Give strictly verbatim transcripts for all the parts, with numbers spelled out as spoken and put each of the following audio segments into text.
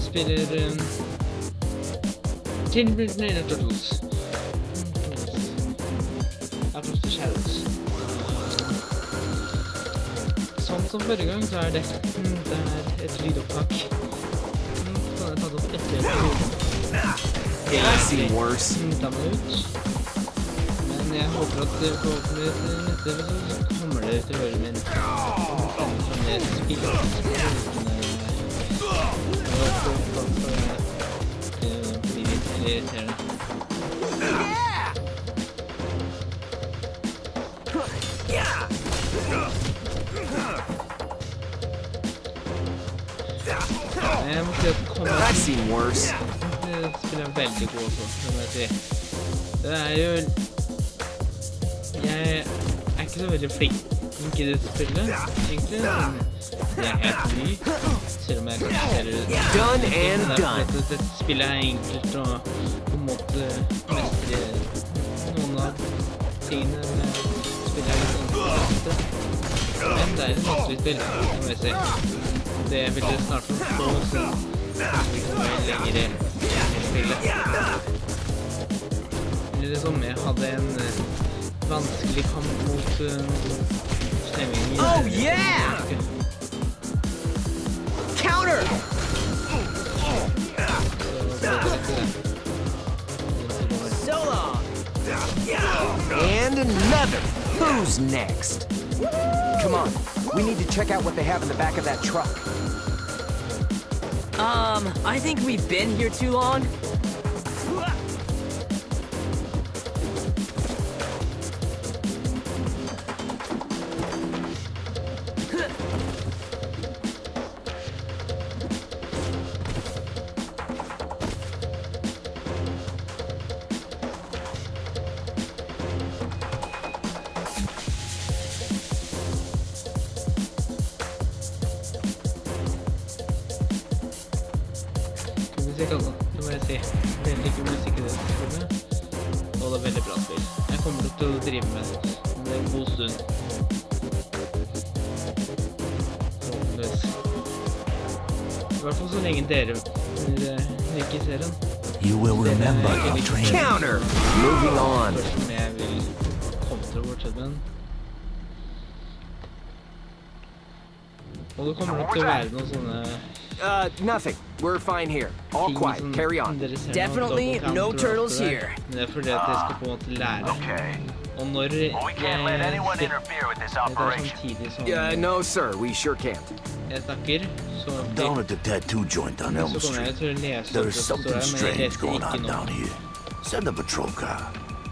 spiller um, Teenage Mutant Ninja Turtles. Out of the Shadows. Sånn som forrige gang så er det, det er et lydopptak. Så har jeg tatt opp etter lyden. Ta meg ut. Men jeg håper at forhåpentlig til neste episode så kommer det til å høre min fremme fra det spillet. Det blir litt irriterende. Jeg må si at det kommer I've seen worse. Det spiller veldig god også, det må jeg si. Det er jo... Jeg er ikke så veldig flink i det spillet, egentlig. Jeg er helt ny, selv om jeg kanskje ser det. Done and done. Dette spillet er enkelt og på en måte mestre noen av tingene med spillet er litt enkelt. Men det er et vanskelig spill, det må jeg si. Det vil dere snart få, så vi kommer lenger i spillet. Eller det som jeg hadde en vanskelig kamp mot stemmingen. Oh yeah! Counter! So long! And another! Who's next? Come on, we need to check out what they have in the back of that truck. Um, I think we've been here too long. Musikk altså, det må jeg si. Veldig god musikk i det spillet. Og det er veldig bra spill. Jeg kommer nok til å drive med det en god stund. Forhåpentligvis. I hvert fall så lenge dere liker serien. You will remember your training. Counter! Moving on. Først som jeg vil komme til å fortsette med den. Og det kommer nok til å være noen sånne... Uh, nothing. We're fine here. All quiet. Carry on. Definitely no turtles here. Det er fordi at jeg skal på en måte lære. Og når jeg samtidig som Uh, no, sir. We sure can't. jeg snakker, så Down at the tattoo joint on Elm så kommer jeg Street, til å lese there opp is det something står her, men jeg strange leser going ikke on nå. down here. Send a patrol car.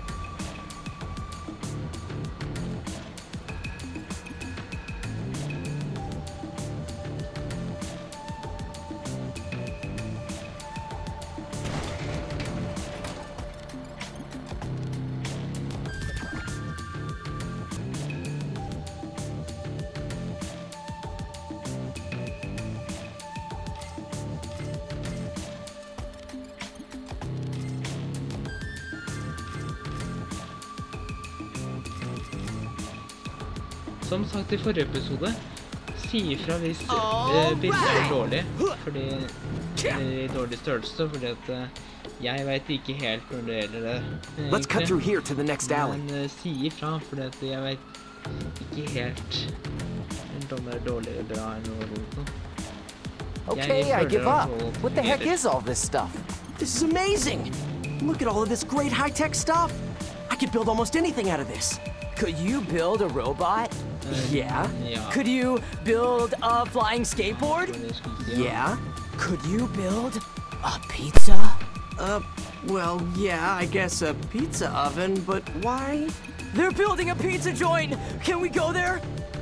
Som sagt i forrige episode, si ifra hvis eh, bildet er dårlig, fordi det er dårlig størrelse, fordi at eh, jeg vet ikke helt når det gjelder det. eh, Let's cut through here to the next alley. Men eh, si ifra, fordi at jeg vet ikke helt om det er dårlig eller bra eller noe sånt. Okay, I føler give at up. alt What the heck fungerer. is all this stuff? This is amazing. Look at all of this great high-tech stuff. I could build almost anything out of this. Could you build a robot? Yeah. Ja. Could you build a flying skateboard? Det skulle jeg si, Yeah. Could you build a pizza? Uh, well, yeah, I guess a pizza oven, but why? They're building a pizza joint! Can we go there?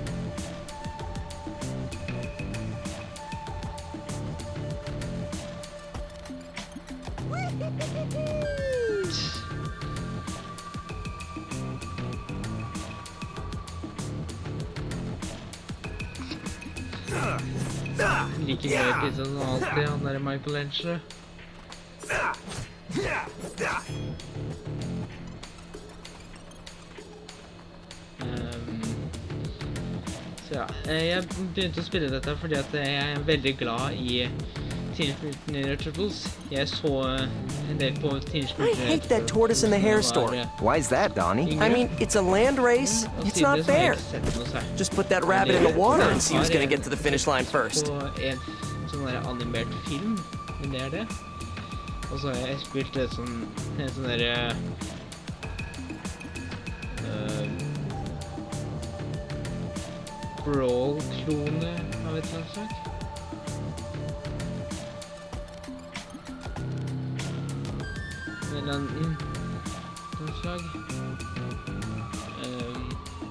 Like mye pizza som alltid, han der Michelangelo. Um, så ja, jeg begynte å spille dette fordi at jeg er veldig glad i Teenage Mutant Ninja Turtles. Jeg så en del på Teenage I Mutant Ninja hate that tortoise in the hair store. Why is that, Donnie? I mean, it's a land race. It's not fair. Just put that rabbit in the water and see who's gonna get to the finish line first. På en sånn der animert film, men det er det. Og så har jeg spilt det som en sånn der uh, Brawl-klone av et eller annet slag. En eller annen slag. Um,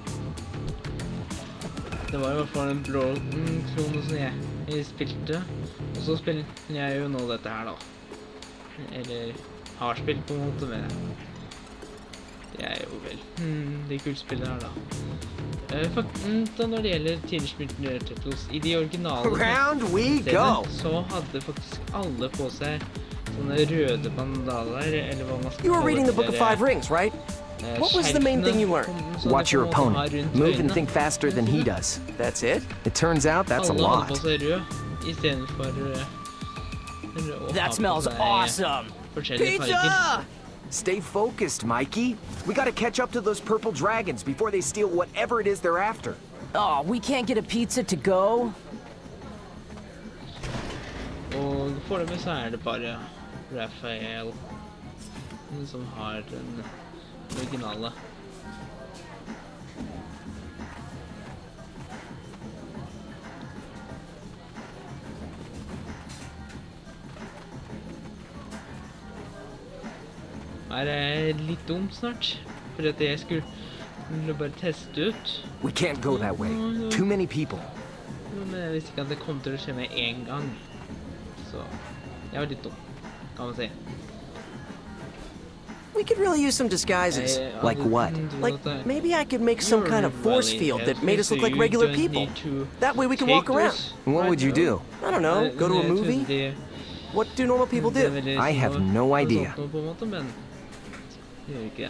det var i hvert fall en Brawl-klone som jeg, jeg spilte. Og så spiller jeg jo nå dette her da. Eller har spilt på en måte med det. Det er jo vel hmm, det kult spillet her da. Uh, faktisk når det gjelder Teenage Mutant Ninja Turtles, i de originale stedene, så hadde faktisk alle på seg sånne røde bandaler, eller hva man skal You were reading the Book of Five Rings, right? Uh, what was the main thing you learned? Watch your opponent. Move and think faster than he does. That's it? It turns out that's a lot. Alle hadde på seg rød, i stedet for uh, That smells awesome! Pizza! Stay focused, Mikey. We gotta catch up to those purple dragons before they steal whatever it is they're after. Oh, we can't get a pizza to go? Og foreløpig så er det bare Raphael som har den originale. Er det litt dumt snart? For at jeg skulle bare teste ut. We can't go that way. Too many people. Men jeg visste ikke at det kom til å skje med en gang. Så jeg var litt dum, kan man si. We could really use some disguises. Jeg, like what? Like maybe I could make some kind of force field that made us look like regular people. That way we can walk around. What would you do? I don't know. Go to a movie? What do normal people do? I have no idea. Det gjør ikke det.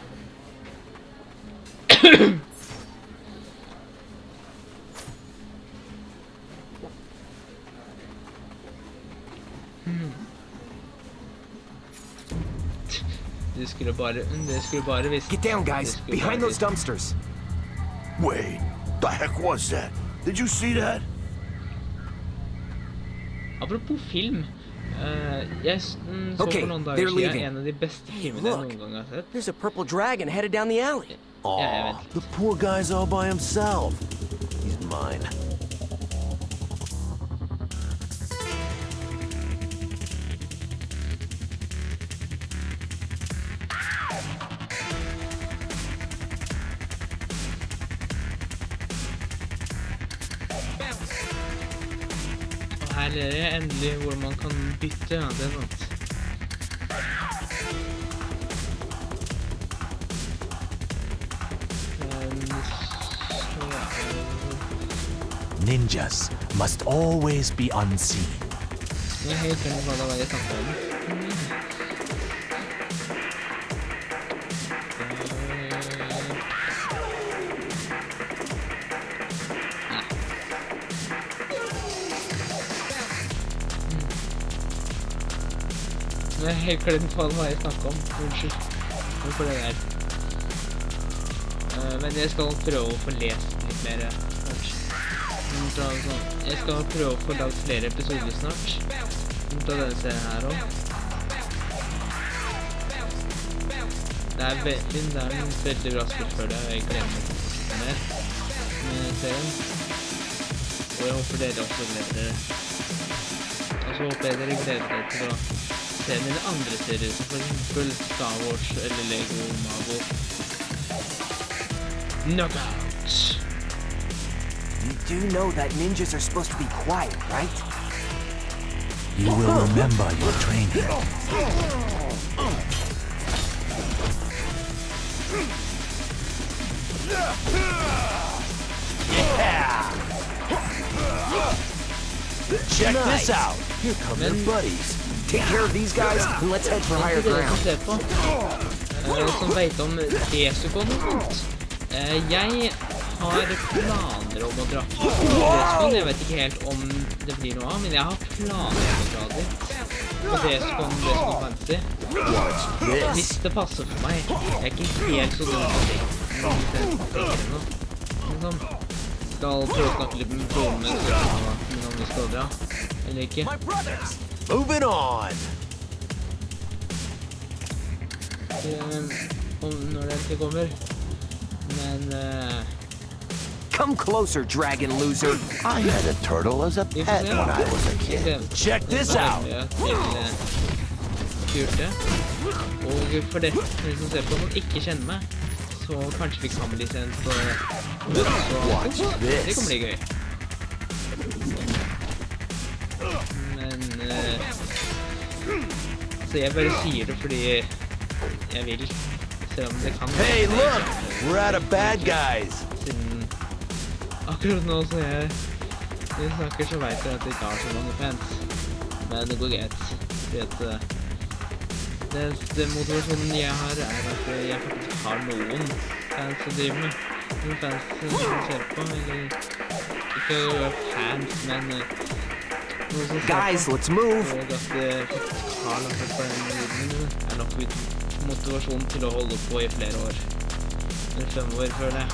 Det skulle bare, det skulle bare visst. Get down, guys. Behind those dumpsters. Wait, the heck was that? Did you see that? Apropos film. Uh, jeg så okay, for noen dager siden en av de beste filmene jeg noen gang har sett. There's a purple dragon headed down the alley. Aw, the poor guy's all by himself. He's mine. Her lærer jeg endelig hvor man kan bytte, ja, det er sant. Ninjas must always be unseen. Jeg har helt glemt hva det var jeg snakket om. Jeg har helt glemt hva det var jeg snakket om. Unnskyld. Hvorfor det der? Uh, men jeg skal prøve å få lest litt mer. Jeg skal prøve å få lagt flere episoder snart. Ut av denne serien her også. Det er veldig, det er en veldig bra spill for det, og jeg glemmer å fortsette mer med serien. Og jeg håper dere også gleder dere. Og så håper jeg dere gleder dere til å se mine andre serier, som for eksempel Star Wars eller Lego Marvel. Knockout! You do know that ninjas are supposed to be quiet, right? You will remember your training. Yeah! Check nice. This out. Here come their buddies. Take care of these guys and let's head for higher ground. Som vet om Resukon og sånt. Jeg har planer om å dra. Respawn, jeg vet ikke helt om det blir noe av, men jeg har planer om å dra dit. Og Respawn, Respawn Fantasy. Hvis det passer for meg. Jeg er ikke helt så dum på det. Men sånn, skal prøve å snakke litt med broren min, men om vi skal dra, eller ikke. Moving on! Um, om når det ikke kommer. Men uh, Come closer, dragon loser. I had a turtle as a pet when I was a kid. Check this out! Kjørte. Og for det som ser på som ikke kjenner meg, så kanskje vi kan bli sendt på møte, så det kommer bli gøy. Men uh, så jeg bare sier det fordi jeg vil se om det kan. Hey, look! We're out of bad guys! Siden akkurat nå så jeg jeg snakker så vet jeg at jeg ikke har så mange fans. Men det går greit. Fordi at uh, det, det motivasjonen jeg har er at jeg faktisk har noen fans å drive med. Noen fans som ser på, eller ikke fans, men uh, noen som ser Guys, på. let's move! Og at det faktisk har noe på den videoen er nok motivasjon til å holde på i flere år. Eller fem år før det.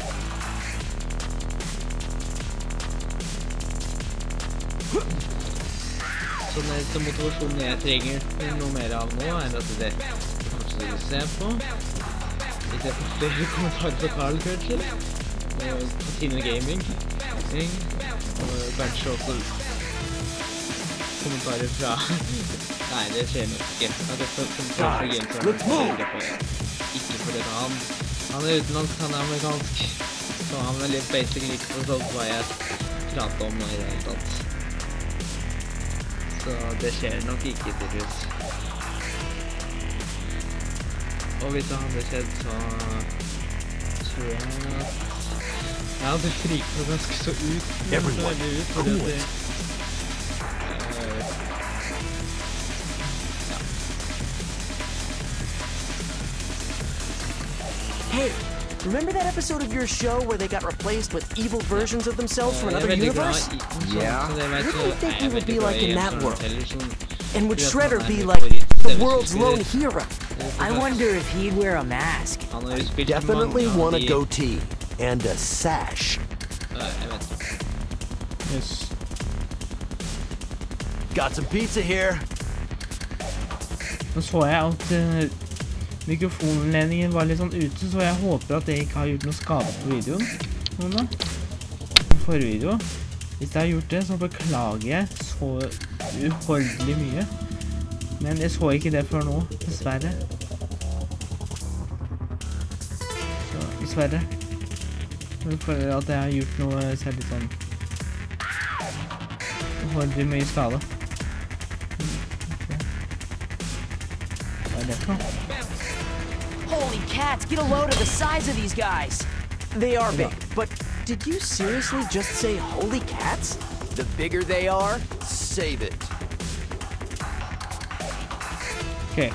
Så den eneste motivasjonen jeg trenger noe mer av nå, er at det kanskje du ser på. Vi ser på flere kommentarer fra Carl, kanskje. Og på Tino Gaming. Og kanskje også kommentarer fra... Nei, det skjer nok ikke. At det får kommentarer fra Games er ikke fordi han... Han er utenlandsk, han er amerikansk. Så han er litt basically ikke forstått hva jeg prater om nå i det hele tatt. Så det skjer nok ikke til hus. Og hvis det hadde skjedd, så tror jeg at jeg hadde friket meg ganske så ut. Everyone, cool it. Hey, remember that episode of your show where they got replaced with evil versions of themselves from Jeg er another veldig glad universe? i sånn, Yeah. så det vet What do you så- think Nei, we jeg er would be veldig like glad in i that sånne world? televisjon. And would Fordi at Shredder han er be min like the favoritt- world's lone hero? I wonder if he'd wear a mask. Han har jo spilt Definitely mange av want a de- goatee and a sash. Ja, jeg vet ikke. Yes. Got some pizza here. Nå så jeg at uh, mikrofonledningen var litt sånn ute, så jeg håper at det ikke har gjort noe skade på videoen. Noen da? På forrige video. Hvis det har gjort det, så beklager jeg så uholdelig mye. Men jeg så ikke det før nå, dessverre. Så, dessverre. Jeg føler at jeg har gjort noe særlig sånn uholdelig mye skade. Hva er det for noe? Holy cats, get a load of the size of these guys! They are big, but did you seriously just say holy cats? The bigger they are, save it. Okay.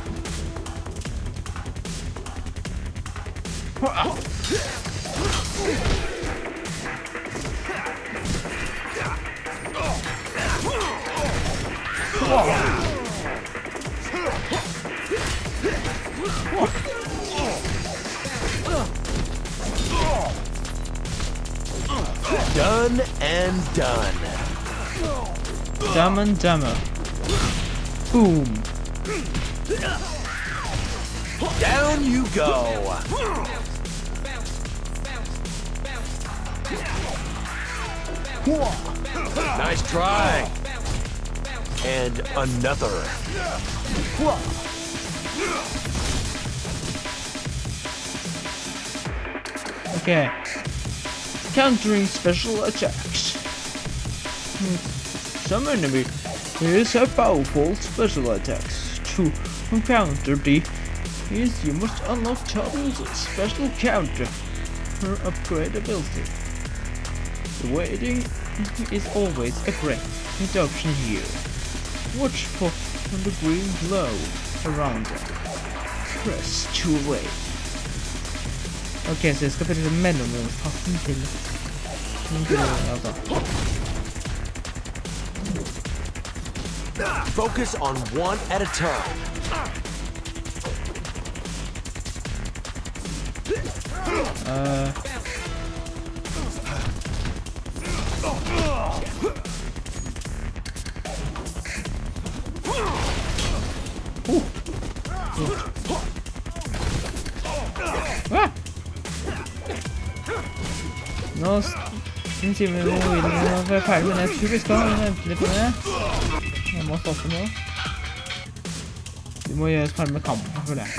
Done and done. Dumb and Dumber. Boom. Down you go. Nice try. And another. Okay. Countering special attacks. Some enemy is a powerful special attacks. To counter the is you must unlock Toddle's special counter her upgradability. The waiting is always a great option here. Watch for the green glow around them. Press to away. Ok, så jeg skal prøve mellomromspassen til min grønne, altså. Focus on one at a time. Uh. Uh. Ah! Nå synes vi med mobilen at vi er ferdig, men jeg tror vi skal vente litt på det. Jeg må stoppe nå. Vi må gjøre oss ferdig med kampen for det.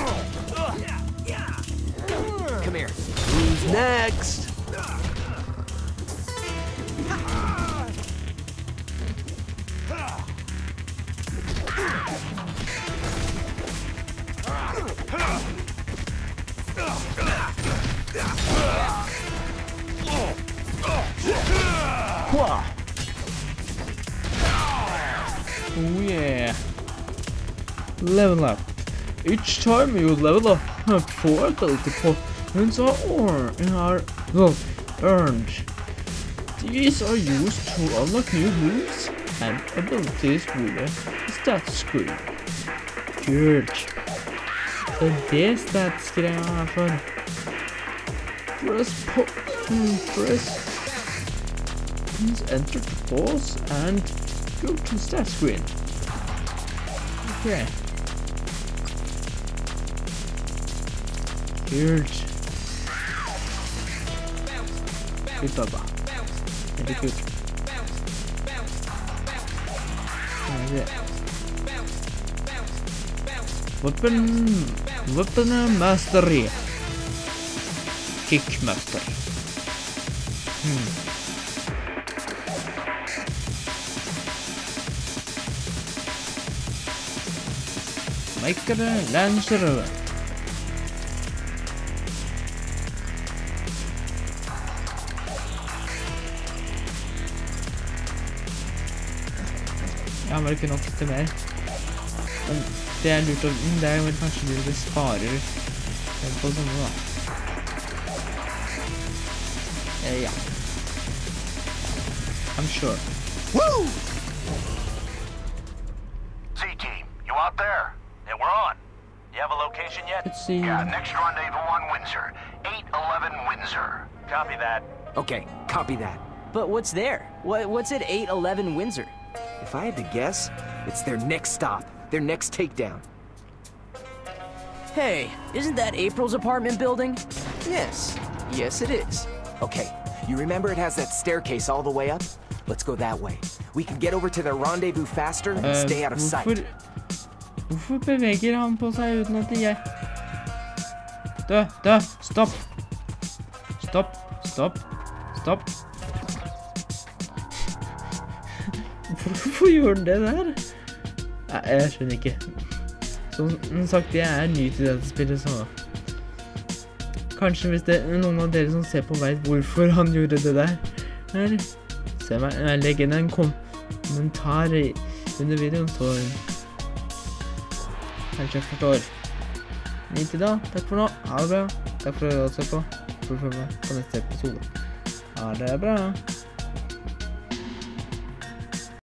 Come here. Who's next? Oh yeah. Level up. Each time you level up, four ability points are, or are well, earned. These are used to unlock new moves and abilities with a stats screen. Kult. Det er det stats-greia her for. Press po hmm, press enter to pause and go to stat screen. Okay. Kult. Kult da. Veldig kult. Weapon, weapon mastery. Kick master. Hmm. Maker Lancer. Jeg har vel ikke nok til mer. Men det er lurt å... Det er vel kanskje lurt å spare på sånne da. Eh, ja. I'm sure. Woo! Z-Team, you out there? Yeah, we're on. You have a location yet? Let's see. Yeah, next rendezvous on Windsor. eight eleven Windsor. Copy that. Okay, copy that. But what's there? What, what's at eight eleven Windsor? If I had to guess, it's their next stop, their next takedown. Hey, isn't that April's apartment building? Yes. Yes, it is. Okay, you remember it has that staircase all the way up? Let's go that way. We can get over to their rendezvous faster and Uh, stay out of sight. hvorfor, hvorfor beveger han på seg uten at jeg... Dø, dø, stopp. Stopp, stopp, stopp. Hvorfor gjør den det der? Nei, jeg skjønner ikke. Som sagt, jeg er ny til dette spillet, så... Kanskje hvis det er noen av dere som ser på vet hvorfor han gjorde det der. Her, se meg, legg inn en kommentar under videoen, så... Kanskje jeg forstår. Nytt i dag, takk for nå, ha det bra. Takk for at du så på. For å følge med på neste episode. Ha det bra.